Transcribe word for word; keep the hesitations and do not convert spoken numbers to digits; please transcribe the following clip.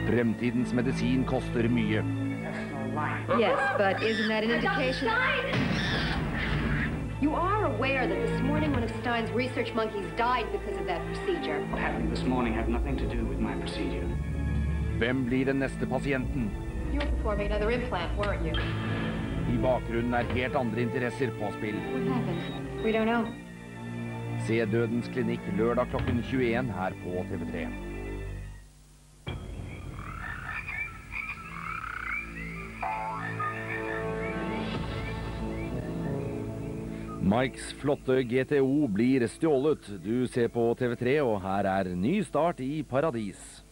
Fremtidens medisin koster mye. Yes, but isn't that an indication? You are aware that this morning one of Stein's research monkeys died because of that procedure. What happened this morning had nothing to do with my procedure. Hvem blir den neste pasienten? You were performing another implant, weren't you? I bakgrunnen er helt andre interesser på spill. What happened? We don't know. Se Dødens klinikk lørdag klokken tjueen her på T V tre. Mikes flotte G T O blir stjålet. Du ser på T V tre, og her er ny start i Paradis.